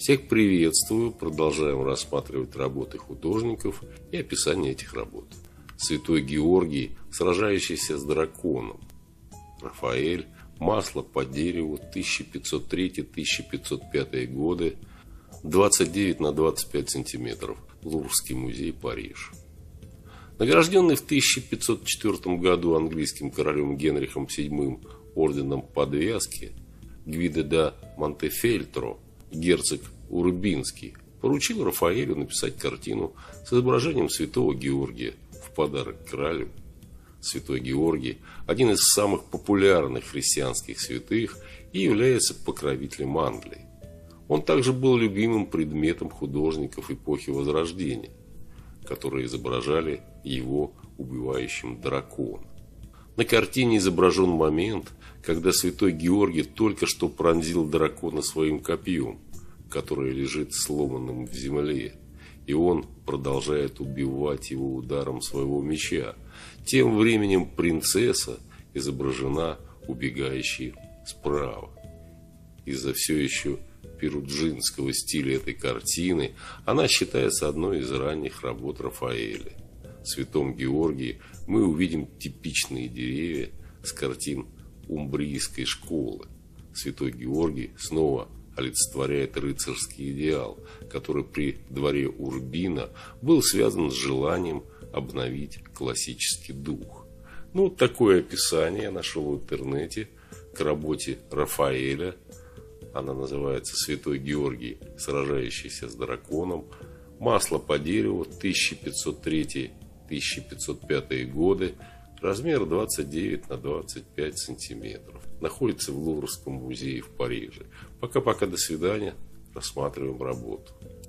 Всех приветствую, продолжаем рассматривать работы художников и описание этих работ. Святой Георгий, сражающийся с драконом. Рафаэль, масло по дереву, 1503-1505 годы, 29 на 25 сантиметров, Луврский музей, Париж. Награжденный в 1504 году английским королем Генрихом VII орденом подвязки, Гвидо да Монтефельтро, герцог Урбинский, поручил Рафаэлю написать картину с изображением святого Георгия в подарок королю. Святой Георгий – один из самых популярных христианских святых и является покровителем Англии. Он также был любимым предметом художников эпохи Возрождения, которые изображали его убивающим дракона. На картине изображен момент, когда святой Георгий только что пронзил дракона своим копьем, которое лежит сломанным в земле, и он продолжает убивать его ударом своего меча. Тем временем принцесса изображена убегающей справа. Из-за все еще перуджинского стиля этой картины она считается одной из ранних работ Рафаэля. В святом Георгии мы увидим типичные деревья с картин умбрийской школы. Святой Георгий снова олицетворяет рыцарский идеал, который при дворе Урбина был связан с желанием обновить классический дух. Такое описание я нашел в интернете к работе Рафаэля. Она называется «Святой Георгий, сражающийся с драконом». Масло по дереву, 1503-1505 годы, размер 29 на 25 сантиметров. Находится в Луврском музее в Париже. Пока-пока, до свидания. Рассматриваем работу.